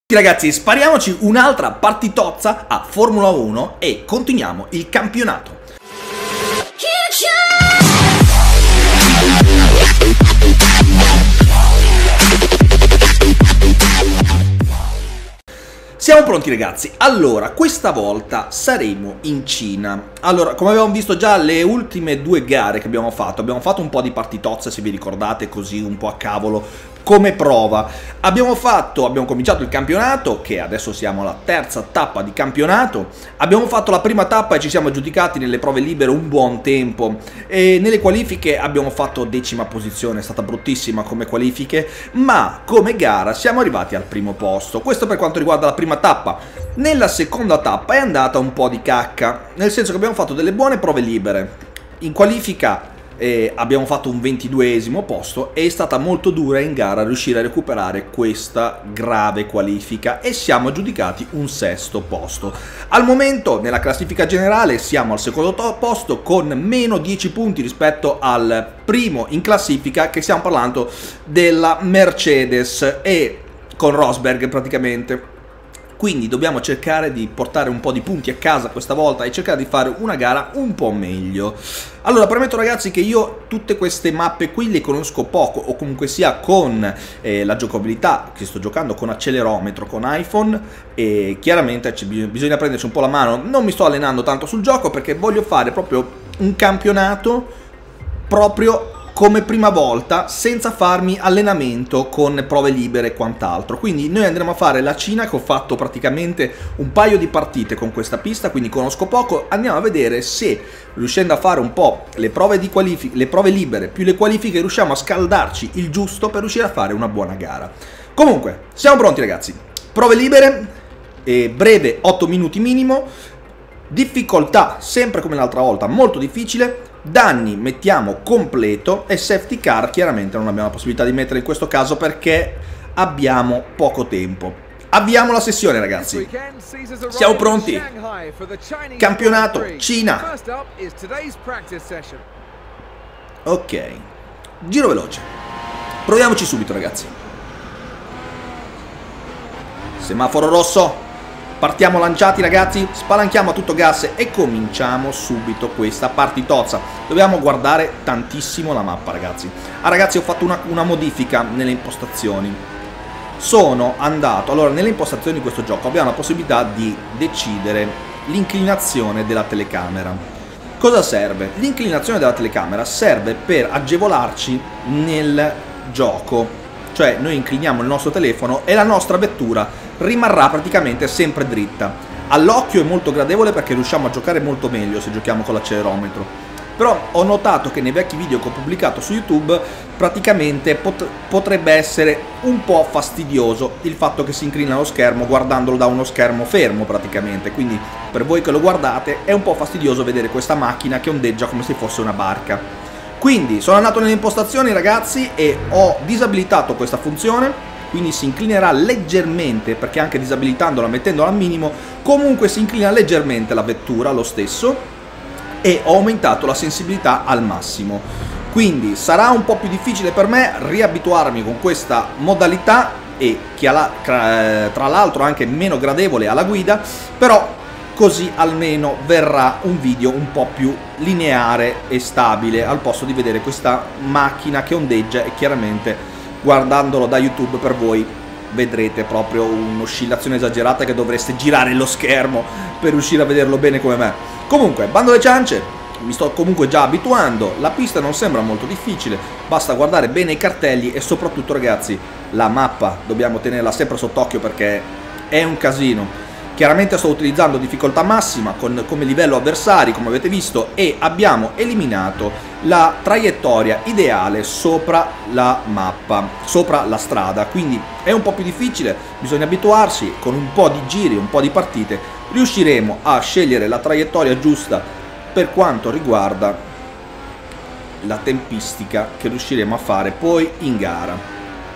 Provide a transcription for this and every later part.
Ragazzi, spariamoci un'altra partitozza a Formula 1 e continuiamo il campionato. Siamo pronti ragazzi, allora questa volta saremo in Cina. Allora, come abbiamo visto già le ultime due gare che abbiamo fatto un po' di partitozze se vi ricordate, così un po' a cavolo, come prova. Abbiamo cominciato il campionato, che adesso siamo alla terza tappa di campionato. Abbiamo fatto la prima tappa e ci siamo aggiudicati nelle prove libere un buon tempo. E nelle qualifiche abbiamo fatto 10ª posizione, è stata bruttissima come qualifiche, ma come gara siamo arrivati al primo posto. Questo per quanto riguarda la prima tappa. Nella seconda tappa è andata un po' di cacca, nel senso che abbiamo fatto delle buone prove libere. In qualifica abbiamo fatto un 22esimo posto e è stata molto dura in gara riuscire a recuperare questa grave qualifica e siamo aggiudicati un 6º posto. Al momento nella classifica generale siamo al secondo posto con meno 10 punti rispetto al primo in classifica, che stiamo parlando della Mercedes e con Rosberg praticamente. Quindi dobbiamo cercare di portare un po' di punti a casa questa volta e cercare di fare una gara un po' meglio. Allora, premetto ragazzi che io tutte queste mappe qui le conosco poco, o comunque sia con la giocabilità che sto giocando con accelerometro, con iPhone, e chiaramente bisogna prenderci un po' la mano. Non mi sto allenando tanto sul gioco perché voglio fare proprio un campionato proprio come prima volta, senza farmi allenamento con prove libere e quant'altro. Quindi noi andremo a fare la Cina, che ho fatto praticamente un paio di partite con questa pista, quindi conosco poco. Andiamo a vedere se, riuscendo a fare un po' le prove libere più le qualifiche, riusciamo a scaldarci il giusto per riuscire a fare una buona gara. Comunque, siamo pronti ragazzi. Prove libere, breve 8 minuti minimo, difficoltà sempre come l'altra volta molto difficile. Danni mettiamo completo e safety car chiaramente non abbiamo la possibilità di mettere in questo caso perché abbiamo poco tempo. Avviamo la sessione ragazzi, siamo pronti, campionato Cina. Ok, giro veloce, proviamoci subito ragazzi. Semaforo rosso. Partiamo lanciati ragazzi, spalanchiamo a tutto gas e cominciamo subito questa partitozza. Dobbiamo guardare tantissimo la mappa ragazzi. Ragazzi, ho fatto una modifica nelle impostazioni. Sono andato, allora nelle impostazioni di questo gioco abbiamo la possibilità di decidere l'inclinazione della telecamera. Cosa serve? L'inclinazione della telecamera serve per agevolarci nel gioco. Cioè noi incliniamo il nostro telefono e la nostra vettura rimarrà praticamente sempre dritta. All'occhio è molto gradevole perché riusciamo a giocare molto meglio se giochiamo con l'accelerometro. Però ho notato che nei vecchi video che ho pubblicato su YouTube praticamente potrebbe essere un po' fastidioso il fatto che si inclina lo schermo guardandolo da uno schermo fermo praticamente. Quindi per voi che lo guardate è un po' fastidioso vedere questa macchina che ondeggia come se fosse una barca. Quindi sono andato nelle impostazioni ragazzi e ho disabilitato questa funzione, quindi si inclinerà leggermente, perché anche disabilitandola, mettendola al minimo, comunque si inclina leggermente la vettura lo stesso, e ho aumentato la sensibilità al massimo. Quindi sarà un po' più difficile per me riabituarmi con questa modalità e che tra l'altro anche meno gradevole alla guida, però così almeno verrà un video un po' più lineare e stabile, al posto di vedere questa macchina che ondeggia e chiaramente guardandolo da YouTube per voi vedrete proprio un'oscillazione esagerata che dovreste girare lo schermo per riuscire a vederlo bene come me. Comunque, bando alle ciance, mi sto comunque già abituando, la pista non sembra molto difficile, basta guardare bene i cartelli e soprattutto ragazzi la mappa dobbiamo tenerla sempre sott'occhio perché è un casino. Chiaramente sto utilizzando difficoltà massima come livello avversari, come avete visto, e abbiamo eliminato la traiettoria ideale sopra la mappa, sopra la strada, quindi è un po' più difficile, bisogna abituarsi, con un po' di giri, un po' di partite, riusciremo a scegliere la traiettoria giusta per quanto riguarda la tempistica che riusciremo a fare poi in gara.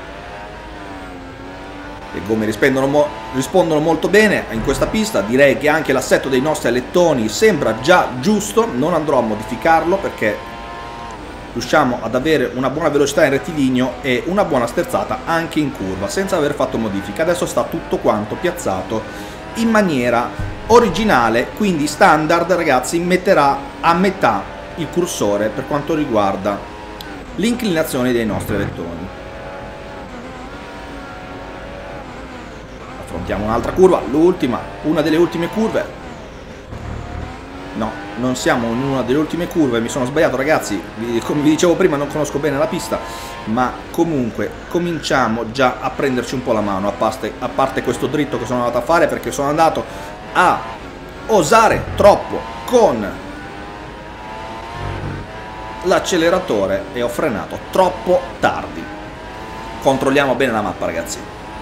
Le gomme rispondono molto bene in questa pista, direi che anche l'assetto dei nostri alettoni sembra già giusto, non andrò a modificarlo perché riusciamo ad avere una buona velocità in rettilineo e una buona sterzata anche in curva, senza aver fatto modifiche. Adesso sta tutto quanto piazzato in maniera originale, quindi standard, ragazzi, metterà a metà il cursore per quanto riguarda l'inclinazione dei nostri vettoni. Affrontiamo un'altra curva, l'ultima, una delle ultime curve. No, non siamo in una delle ultime curve, mi sono sbagliato, ragazzi, come vi dicevo prima non conosco bene la pista, ma comunque cominciamo già a prenderci un po' la mano, a parte questo dritto che sono andato a fare, perché sono andato a osare troppo con l'acceleratore e ho frenato troppo tardi. Controlliamo bene la mappa, ragazzi.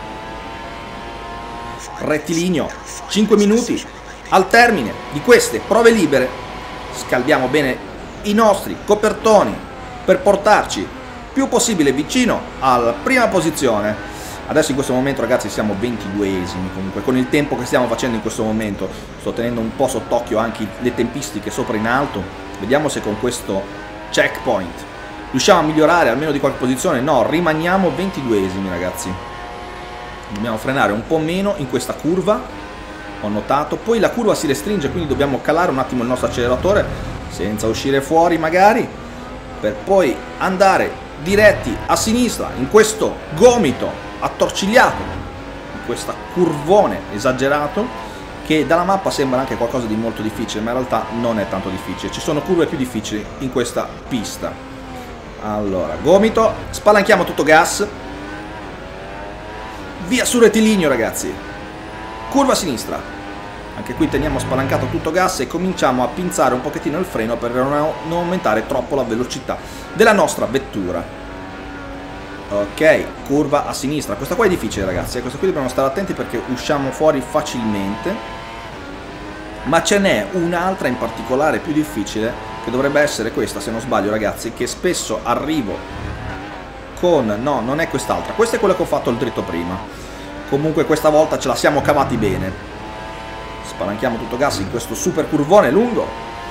Rettilineo, 5 minuti. Al termine di queste prove libere scaldiamo bene i nostri copertoni per portarci più possibile vicino alla prima posizione. Adesso in questo momento, ragazzi, siamo 22esimi, comunque con il tempo che stiamo facendo in questo momento sto tenendo un po' sott'occhio anche le tempistiche sopra in alto. Vediamo se con questo checkpoint riusciamo a migliorare almeno di qualche posizione. No, rimaniamo 22esimi, ragazzi. Dobbiamo frenare un po' meno in questa curva, ho notato. Poi la curva si restringe, quindi dobbiamo calare un attimo il nostro acceleratore senza uscire fuori magari, per poi andare diretti a sinistra in questo gomito attorcigliato, in questa curvone esagerato, che dalla mappa sembra anche qualcosa di molto difficile, ma in realtà non è tanto difficile. Ci sono curve più difficili in questa pista. Allora, gomito, spalanchiamo tutto gas, via sul rettilineo, ragazzi. Curva a sinistra, anche qui teniamo spalancato tutto gas e cominciamo a pinzare un pochettino il freno per non aumentare troppo la velocità della nostra vettura. Ok, curva a sinistra, questa qua è difficile, ragazzi, questa qui dobbiamo stare attenti perché usciamo fuori facilmente, ma ce n'è un'altra in particolare più difficile, che dovrebbe essere questa se non sbaglio, ragazzi, che spesso arrivo con... no, non è quest'altra, questa è quella che ho fatto il dritto prima. Comunque questa volta ce la siamo cavati bene. Spalanchiamo tutto gas in questo super curvone lungo.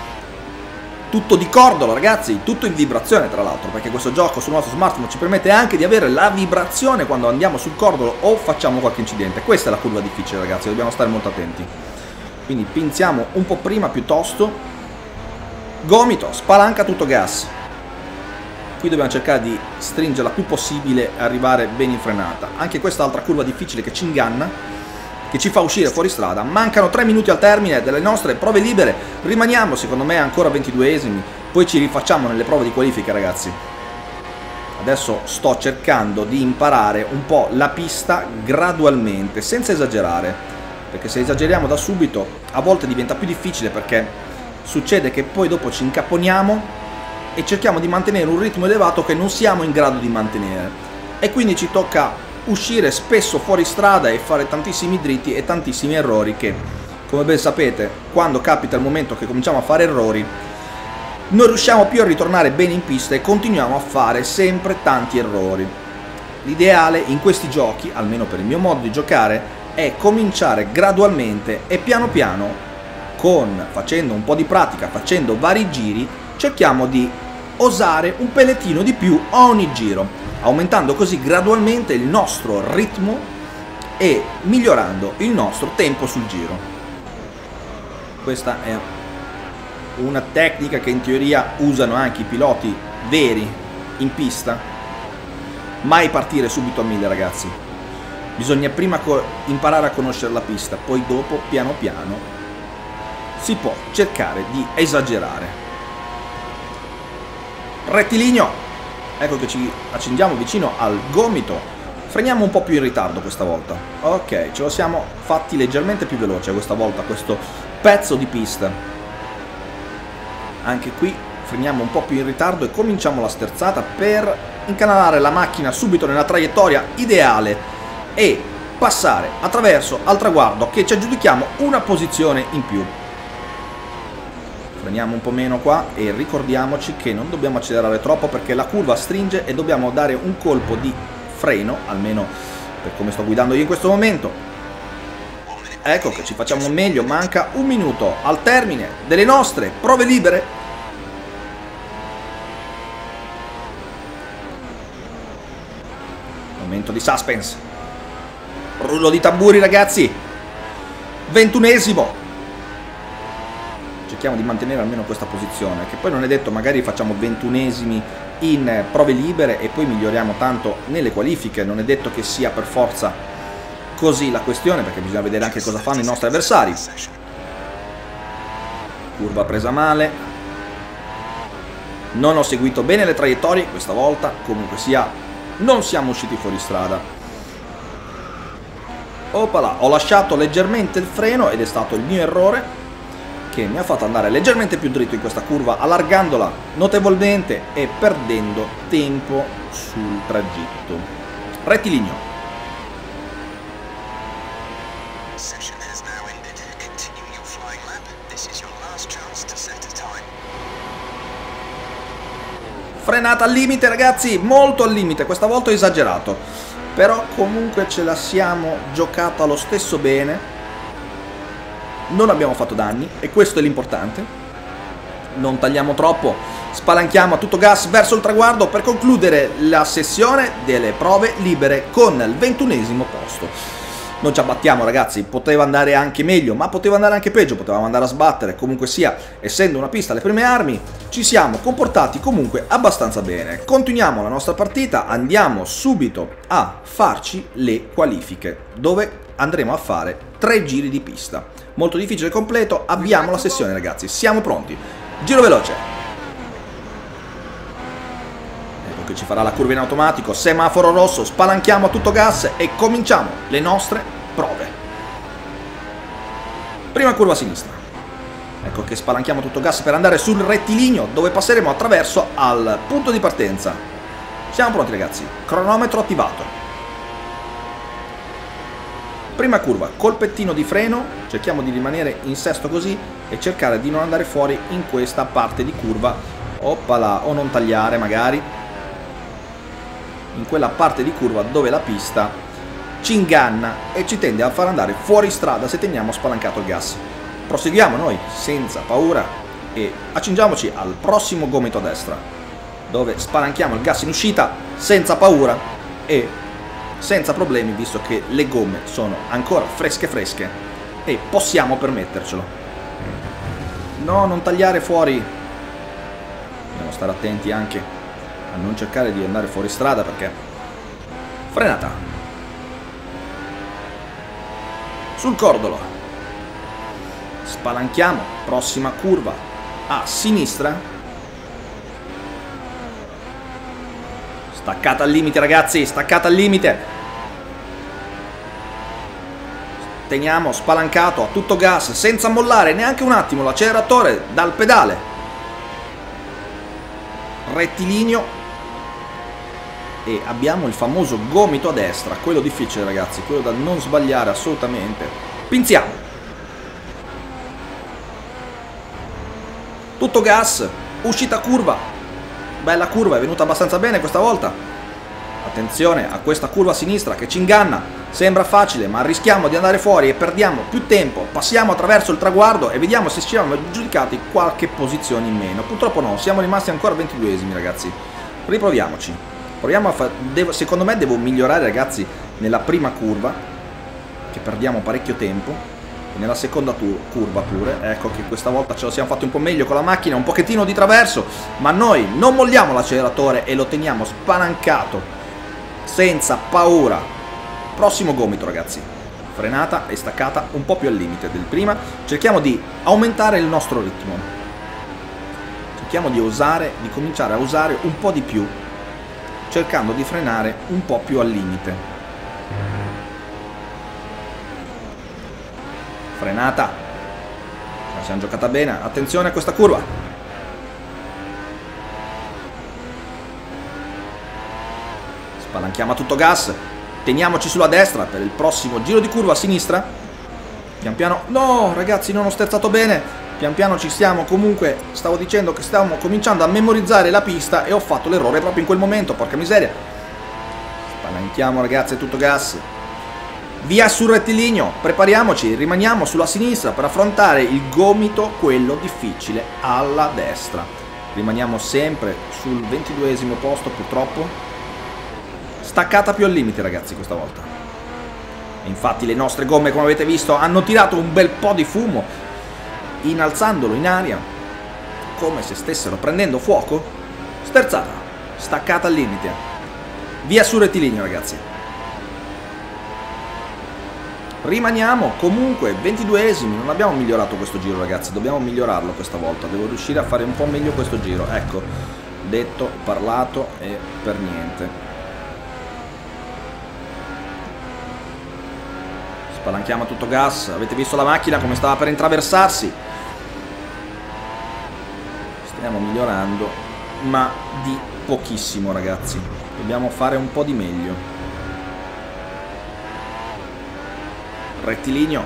Tutto di cordolo, ragazzi, tutto in vibrazione tra l'altro, perché questo gioco sul nostro smartphone ci permette anche di avere la vibrazione quando andiamo sul cordolo o facciamo qualche incidente. Questa è la curva difficile, ragazzi, dobbiamo stare molto attenti. Quindi pinziamo un po' prima piuttosto. Gomito, spalanca tutto gas. Qui dobbiamo cercare di stringerla più possibile e arrivare ben in frenata. Anche questa altra curva difficile che ci inganna, che ci fa uscire fuori strada. Mancano 3 minuti al termine delle nostre prove libere. Rimaniamo, secondo me, ancora 22esimi. Poi ci rifacciamo nelle prove di qualifica, ragazzi. Adesso sto cercando di imparare un po' la pista gradualmente, senza esagerare. Perché se esageriamo da subito, a volte diventa più difficile, perché succede che poi dopo ci incapponiamo e cerchiamo di mantenere un ritmo elevato che non siamo in grado di mantenere, e quindi ci tocca uscire spesso fuori strada e fare tantissimi dritti e tantissimi errori che, come ben sapete, quando capita il momento che cominciamo a fare errori non riusciamo più a ritornare bene in pista e continuiamo a fare sempre tanti errori. L'ideale in questi giochi, almeno per il mio modo di giocare, è cominciare gradualmente e piano piano, facendo un po' di pratica, facendo vari giri, cerchiamo di osare un pellettino di più a ogni giro, aumentando così gradualmente il nostro ritmo e migliorando il nostro tempo sul giro. Questa è una tecnica che in teoria usano anche i piloti veri in pista. Mai partire subito a 1000, ragazzi. Bisogna prima imparare a conoscere la pista, poi dopo piano piano si può cercare di esagerare. Rettilineo, ecco che ci accendiamo vicino al gomito. Freniamo un po' più in ritardo questa volta. Ok, ce lo siamo fatti leggermente più veloce questa volta questo pezzo di pista. Anche qui freniamo un po' più in ritardo e cominciamo la sterzata per incanalare la macchina subito nella traiettoria ideale e passare attraverso al traguardo, che ci aggiudichiamo una posizione in più. Freniamo un po' meno qua e ricordiamoci che non dobbiamo accelerare troppo perché la curva stringe e dobbiamo dare un colpo di freno, almeno per come sto guidando io in questo momento. Ecco che ci facciamo meglio, manca un minuto al termine delle nostre prove libere. di suspense. Rullo di tamburi, ragazzi. 21esimo. Cerchiamo di mantenere almeno questa posizione, che poi non è detto, magari facciamo 21esimi in prove libere e poi miglioriamo tanto nelle qualifiche. Non è detto che sia per forza così la questione, perché bisogna vedere anche cosa fanno i nostri avversari. Curva presa male. Non ho seguito bene le traiettorie questa volta. Comunque sia, non siamo usciti fuori strada. Opala, ho lasciato leggermente il freno ed è stato il mio errore che mi ha fatto andare leggermente più dritto in questa curva, allargandola notevolmente e perdendo tempo sul tragitto. Rettilineo. Frenata al limite, ragazzi, molto al limite, questa volta ho esagerato. Però comunque ce la siamo giocata lo stesso bene. Non abbiamo fatto danni e questo è l'importante. Non tagliamo troppo, spalanchiamo a tutto gas verso il traguardo per concludere la sessione delle prove libere con il 21esimo posto. Non ci abbattiamo, ragazzi, poteva andare anche meglio, ma poteva andare anche peggio, potevamo andare a sbattere. Comunque sia, essendo una pista alle prime armi, ci siamo comportati comunque abbastanza bene. Continuiamo la nostra partita, andiamo subito a farci le qualifiche, dove andremo a fare 3 giri di pista. Molto difficile e completo, abbiamo la sessione, ragazzi, siamo pronti. Giro veloce. Ecco che ci farà la curva in automatico, semaforo rosso, spalanchiamo a tutto gas e cominciamo le nostre prove. Prima curva a sinistra. Ecco che spalanchiamo a tutto gas per andare sul rettilineo, dove passeremo attraverso al punto di partenza. Siamo pronti, ragazzi, cronometro attivato. Prima curva, colpettino di freno, cerchiamo di rimanere in sesto così e cercare di non andare fuori in questa parte di curva. Oppala, o non tagliare magari in quella parte di curva dove la pista ci inganna e ci tende a far andare fuori strada se teniamo spalancato il gas. Proseguiamo noi senza paura e accingiamoci al prossimo gomito a destra, dove spalanchiamo il gas in uscita senza paura e senza problemi, visto che le gomme sono ancora fresche e possiamo permettercelo. No, non tagliare fuori. Dobbiamo stare attenti anche a non cercare di andare fuori strada, perché frenata sul cordolo, spalanchiamo, prossima curva a sinistra, staccata al limite, ragazzi, staccata al limite. Teniamo spalancato a tutto gas senza mollare neanche un attimo l'acceleratore dal pedale. Rettilineo e abbiamo il famoso gomito a destra, quello difficile, ragazzi, quello da non sbagliare assolutamente. Pinziamo. Tutto gas, uscita curva. Bella curva, è venuta abbastanza bene questa volta. Attenzione a questa curva a sinistra che ci inganna. Sembra facile, ma rischiamo di andare fuori e perdiamo più tempo. Passiamo attraverso il traguardo e vediamo se ci siamo aggiudicati qualche posizione in meno. Purtroppo no, siamo rimasti ancora 22esimi, ragazzi. Riproviamoci. Proviamo a secondo me devo migliorare, ragazzi, nella prima curva, che perdiamo parecchio tempo, e nella seconda curva pure. Ecco che questa volta ce lo siamo fatti un po' meglio con la macchina, un pochettino di traverso, ma noi non molliamo l'acceleratore e lo teniamo spalancato senza paura. Prossimo gomito, ragazzi, frenata e staccata un po' più al limite del prima. Cerchiamo di aumentare il nostro ritmo, cerchiamo di cominciare a usare un po' di più, cercando di frenare un po' più al limite. Frenata, la siamo giocata bene. Attenzione a questa curva, spalanchiamo a tutto gas. Teniamoci sulla destra per il prossimo giro di curva a sinistra. Pian piano, no ragazzi, non ho sterzato bene. Pian piano ci stiamo, comunque stavo dicendo che stiamo cominciando a memorizzare la pista e ho fatto l'errore proprio in quel momento, porca miseria. Spalanchiamo, ragazzi, a tutto gas. Via sul rettilineo, prepariamoci, rimaniamo sulla sinistra per affrontare il gomito, quello difficile, alla destra. Rimaniamo sempre sul 22esimo posto, purtroppo. Staccata più al limite, ragazzi, questa volta. E infatti le nostre gomme, come avete visto, hanno tirato un bel po' di fumo, innalzandolo in aria, come se stessero prendendo fuoco. Sterzata, staccata al limite. Via sul rettilineo, ragazzi. Rimaniamo comunque 22esimi. Non abbiamo migliorato questo giro, ragazzi. Dobbiamo migliorarlo questa volta. Devo riuscire a fare un po' meglio questo giro. Ecco, detto, parlato e per niente. Spalanchiamo a tutto gas. Avete visto la macchina come stava per intraversarsi? Stiamo migliorando, ma di pochissimo, ragazzi. Dobbiamo fare un po' di meglio. Rettilineo.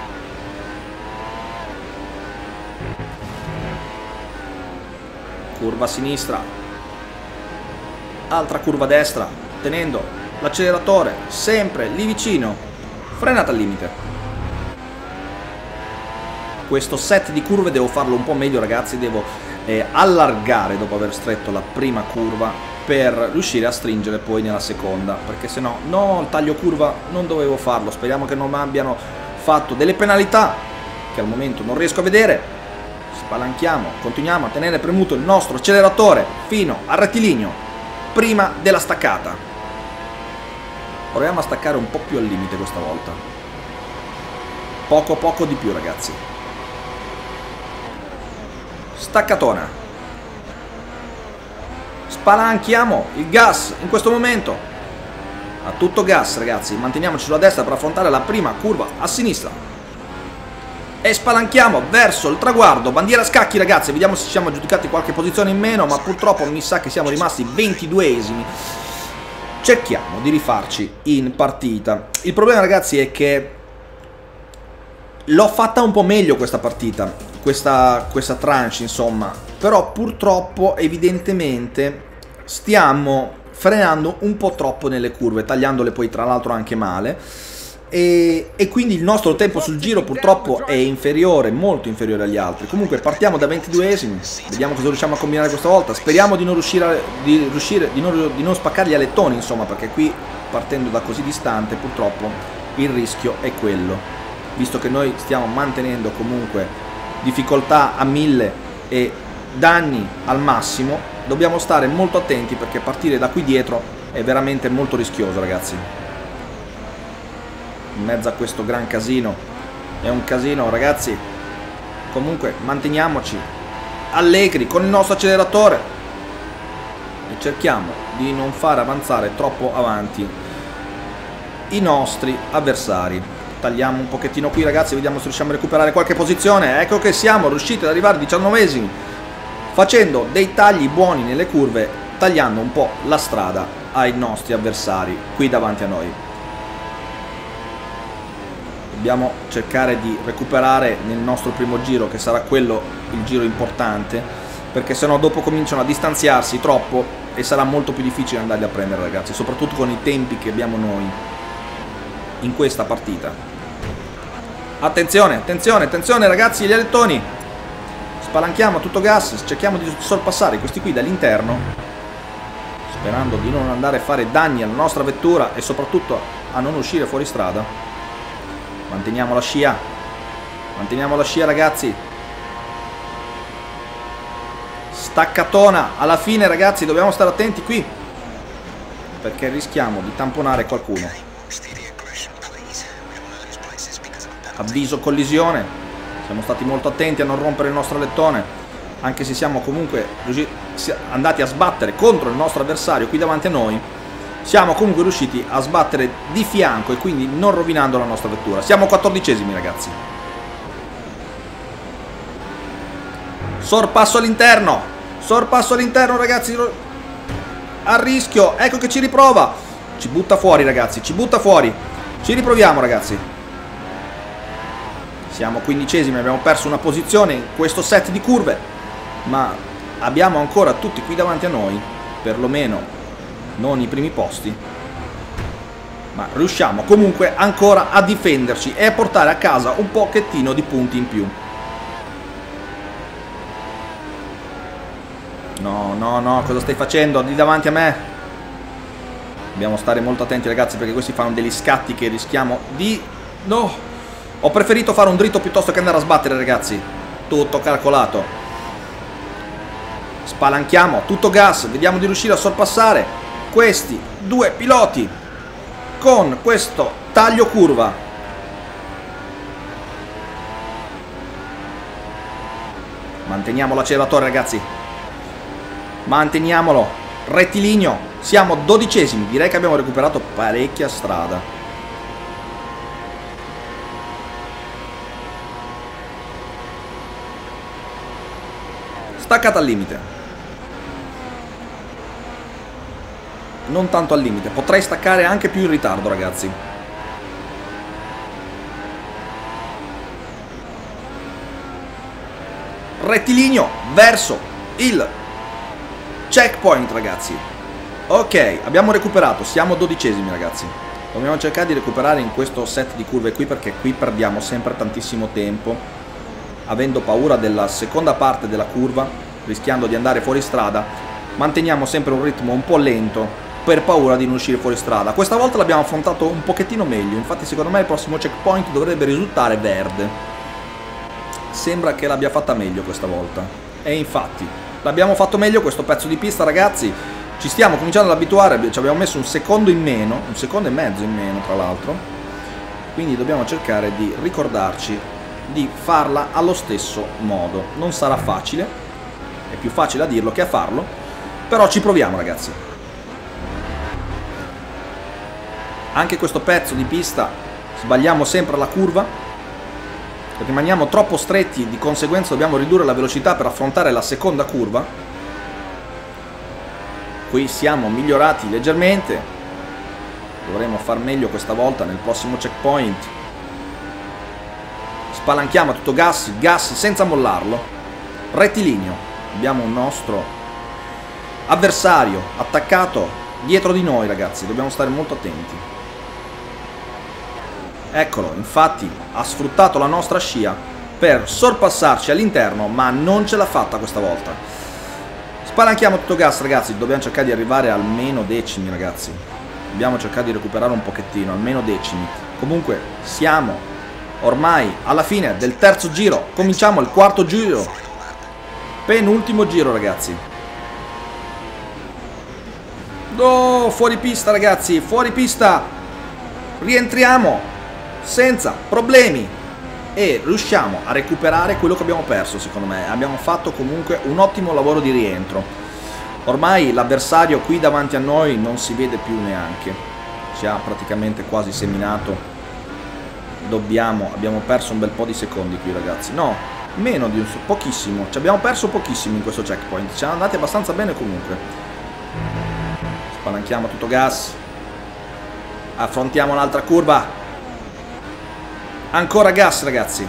Curva a sinistra. Altra curva a destra, tenendo l'acceleratore sempre lì vicino. Frenata al limite. Questo set di curve devo farlo un po' meglio, ragazzi. Devo allargare dopo aver stretto la prima curva per riuscire a stringere poi nella seconda, perché se no, no, il taglio curva non dovevo farlo. Speriamo che non mi abbiano fatto delle penalità che al momento non riesco a vedere. Spalanchiamo, continuiamo a tenere premuto il nostro acceleratore fino al rettilineo prima della staccata. Proviamo a staccare un po' più al limite questa volta, poco di più, ragazzi. Staccatona. Spalanchiamo il gas in questo momento a tutto gas, ragazzi. Manteniamoci sulla destra per affrontare la prima curva a sinistra e spalanchiamo verso il traguardo. Bandiera a scacchi, ragazzi. Vediamo se ci siamo aggiudicati qualche posizione in meno, ma purtroppo mi sa che siamo rimasti 22esimi. Cerchiamo di rifarci in partita. Il problema, ragazzi, è che l'ho fatta un po' meglio questa partita, questa tranche, insomma. Però purtroppo, evidentemente, stiamo frenando un po' troppo nelle curve, tagliandole poi tra l'altro anche male. E quindi il nostro tempo sul giro purtroppo è inferiore, molto inferiore agli altri. Comunque partiamo da 22esimi, vediamo cosa riusciamo a combinare questa volta. Speriamo di non di non spaccare gli alettoni, insomma, perché qui partendo da così distante purtroppo il rischio è quello. Visto che noi stiamo mantenendo comunque difficoltà a 1000 e danni al massimo, dobbiamo stare molto attenti, perché partire da qui dietro è veramente molto rischioso, ragazzi. In mezzo a questo gran casino, è un casino, ragazzi. Comunque manteniamoci allegri con il nostro acceleratore e cerchiamo di non far avanzare troppo avanti i nostri avversari. Tagliamo un pochettino qui, ragazzi, vediamo se riusciamo a recuperare qualche posizione. Ecco che siamo riusciti ad arrivare 19esimi, facendo dei tagli buoni nelle curve, tagliando un po' la strada ai nostri avversari qui davanti a noi. Dobbiamo cercare di recuperare nel nostro primo giro, che sarà quello il giro importante, perché sennò dopo cominciano a distanziarsi troppo e sarà molto più difficile andarli a prendere, ragazzi, soprattutto con i tempi che abbiamo noi in questa partita. Attenzione, attenzione, attenzione, ragazzi, gli alettoni. Spalanchiamo a tutto gas, cerchiamo di sorpassare questi qui dall'interno, sperando di non andare a fare danni alla nostra vettura e soprattutto a non uscire fuori strada. Manteniamo la scia, ragazzi. Staccatona alla fine, ragazzi, dobbiamo stare attenti qui, perché rischiamo di tamponare qualcuno. Avviso collisione. Siamo stati molto attenti a non rompere il nostro alettone, anche se siamo comunque andati a sbattere contro il nostro avversario qui davanti a noi. Siamo comunque riusciti a sbattere di fianco e quindi non rovinando la nostra vettura. Siamo 14esimi, ragazzi. Sorpasso all'interno, ragazzi, a rischio. Ecco che ci riprova, ci butta fuori, ragazzi, ci butta fuori. Ci riproviamo, ragazzi. Siamo 15esimi, abbiamo perso una posizione in questo set di curve, ma abbiamo ancora tutti qui davanti a noi, perlomeno non i primi posti, ma riusciamo comunque ancora a difenderci e a portare a casa un pochettino di punti in più. No, no, no, cosa stai facendo? Di davanti a me. Dobbiamo stare molto attenti ragazzi, perché questi fanno degli scatti che rischiamo di... No! Ho preferito fare un dritto piuttosto che andare a sbattere ragazzi. Tutto calcolato. Spalanchiamo, tutto gas. Vediamo di riuscire a sorpassare questi due piloti con questo taglio curva. Manteniamo l'acceleratore ragazzi. Manteniamolo. Rettilineo. Siamo 12esimi. Direi che abbiamo recuperato parecchia strada. Staccata al limite. Non tanto al limite. Potrei staccare anche più in ritardo ragazzi. Rettilineo verso il checkpoint ragazzi. Ok, abbiamo recuperato, siamo 12esimi ragazzi. Dobbiamo cercare di recuperare in questo set di curve qui, perché qui perdiamo sempre tantissimo tempo, avendo paura della seconda parte della curva, rischiando di andare fuori strada. Manteniamo sempre un ritmo un po' lento per paura di non uscire fuori strada. Questa volta l'abbiamo affrontato un pochettino meglio, infatti secondo me il prossimo checkpoint dovrebbe risultare verde. Sembra che l'abbia fatta meglio questa volta. E infatti l'abbiamo fatto meglio questo pezzo di pista ragazzi. Ci stiamo cominciando ad abituare. Ci abbiamo messo un secondo in meno, un secondo e mezzo in meno tra l'altro. Quindi dobbiamo cercare di ricordarci di farla allo stesso modo. Non sarà facile, è più facile a dirlo che a farlo, però ci proviamo ragazzi. Anche questo pezzo di pista sbagliamo sempre la curva, rimaniamo troppo stretti, di conseguenza dobbiamo ridurre la velocità per affrontare la seconda curva. Qui siamo migliorati leggermente, dovremo far meglio questa volta nel prossimo checkpoint. Spalanchiamo a tutto gas, gas senza mollarlo. Rettilineo, abbiamo un nostro avversario attaccato dietro di noi ragazzi, dobbiamo stare molto attenti. Eccolo, infatti ha sfruttato la nostra scia per sorpassarci all'interno, ma non ce l'ha fatta questa volta. Spalanchiamo tutto gas ragazzi, dobbiamo cercare di arrivare almeno decimi ragazzi. Dobbiamo cercare di recuperare un pochettino, almeno decimi. Comunque siamo ormai alla fine del terzo giro, cominciamo il quarto giro. Penultimo giro ragazzi. No, fuori pista ragazzi, fuori pista. Rientriamo senza problemi e riusciamo a recuperare quello che abbiamo perso. Secondo me abbiamo fatto comunque un ottimo lavoro di rientro. Ormai l'avversario qui davanti a noi non si vede più neanche, ci ha praticamente quasi seminato. Abbiamo perso un bel po' di secondi qui ragazzi. No, meno di pochissimo, ci abbiamo perso pochissimo in questo checkpoint, ci siamo andati abbastanza bene comunque. Spalanchiamo tutto gas, affrontiamo l'altra curva. Ancora gas ragazzi.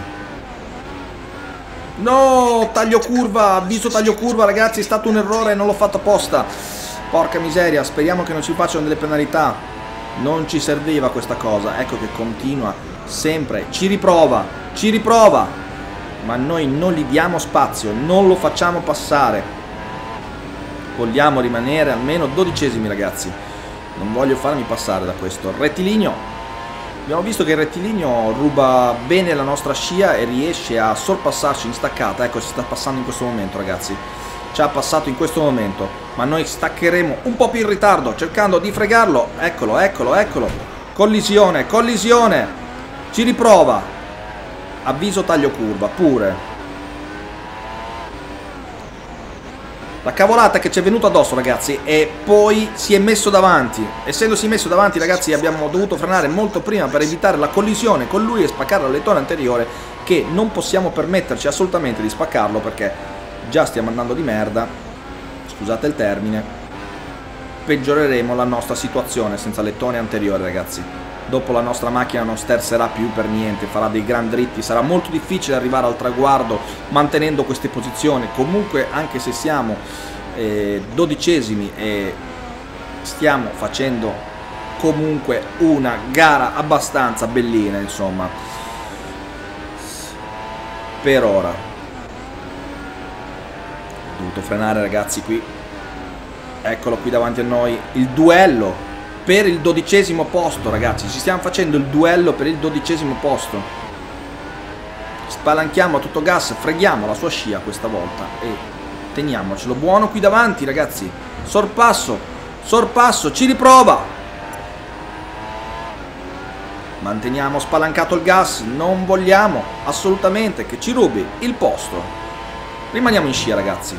No, taglio curva, avviso taglio curva ragazzi, è stato un errore, non l'ho fatto apposta. Porca miseria, speriamo che non ci facciano delle penalità. Non ci serviva questa cosa, ecco che continua sempre, ci riprova, ma noi non gli diamo spazio, non lo facciamo passare. Vogliamo rimanere almeno 12esimi ragazzi, non voglio farmi passare da questo. Rettilineo. Abbiamo visto che il rettilineo ruba bene la nostra scia e riesce a sorpassarci in staccata. Ecco, ci sta passando in questo momento ragazzi. Ci ha passato in questo momento, ma noi staccheremo un po' più in ritardo cercando di fregarlo. Eccolo, eccolo, eccolo. Collisione, collisione. Ci riprova. Avviso taglio curva, pure. La cavolata che ci è venuta addosso ragazzi, e poi si è messo davanti. Essendosi messo davanti ragazzi, abbiamo dovuto frenare molto prima per evitare la collisione con lui e spaccare l'alettone anteriore, che non possiamo permetterci assolutamente di spaccarlo, perché già stiamo andando di merda, scusate il termine. Peggioreremo la nostra situazione senza lettone anteriore ragazzi. Dopo la nostra macchina non sterserà più per niente, farà dei gran dritti, sarà molto difficile arrivare al traguardo mantenendo queste posizioni. Comunque, anche se siamo 12esimi e stiamo facendo comunque una gara abbastanza bellina, insomma, per ora. Ho dovuto frenare ragazzi qui. Eccolo qui davanti a noi, il duello per il 12° posto, ragazzi. Ci stiamo facendo il duello per il 12° posto. Spalanchiamo a tutto gas, freghiamo la sua scia questa volta e teniamocelo buono qui davanti, ragazzi. Sorpasso, sorpasso, ci riprova. Manteniamo spalancato il gas, non vogliamo assolutamente che ci rubi il posto. Rimaniamo in scia, ragazzi.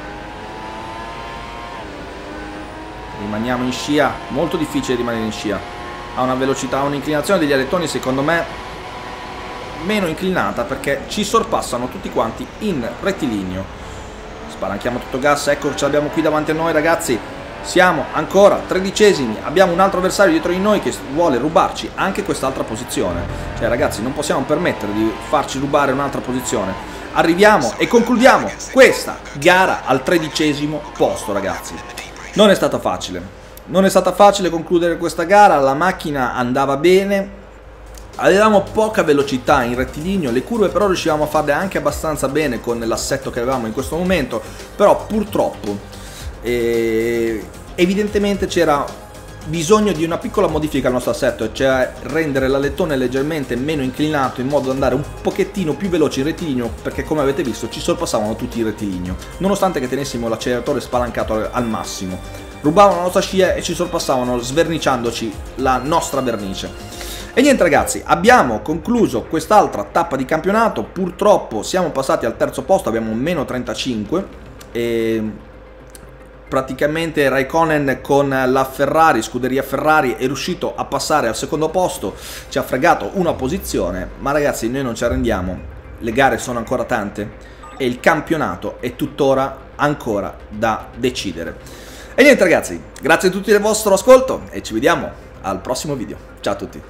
Rimaniamo in scia, molto difficile rimanere in scia. Ha una velocità, un'inclinazione degli alettoni secondo me meno inclinata perché ci sorpassano tutti quanti in rettilineo. Spalanchiamo tutto gas, ecco ce l'abbiamo qui davanti a noi, ragazzi. Siamo ancora 13esimi, abbiamo un altro avversario dietro di noi che vuole rubarci anche quest'altra posizione. Cioè, ragazzi, non possiamo permettere di farci rubare un'altra posizione. Arriviamo e concludiamo questa gara al 13° posto, ragazzi. Non è stata facile. Non è stata facile concludere questa gara, la macchina andava bene. Avevamo poca velocità in rettilineo, le curve però riuscivamo a farle anche abbastanza bene con l'assetto che avevamo in questo momento, però purtroppo evidentemente c'era bisogno di una piccola modifica al nostro assetto, cioè rendere l'alettone leggermente meno inclinato in modo da andare un pochettino più veloci in rettilineo, perché come avete visto ci sorpassavano tutti in rettilineo, nonostante che tenessimo l'acceleratore spalancato al massimo. Rubavano la nostra scia e ci sorpassavano sverniciandoci la nostra vernice. E niente, ragazzi, abbiamo concluso quest'altra tappa di campionato. Purtroppo siamo passati al 3° posto, abbiamo meno 35 e praticamente Raikkonen con la Ferrari, scuderia Ferrari, è riuscito a passare al 2° posto, ci ha fregato una posizione, ma ragazzi noi non ci arrendiamo, le gare sono ancora tante e il campionato è tuttora ancora da decidere. E niente, ragazzi, grazie a tutti del vostro ascolto e ci vediamo al prossimo video. Ciao a tutti.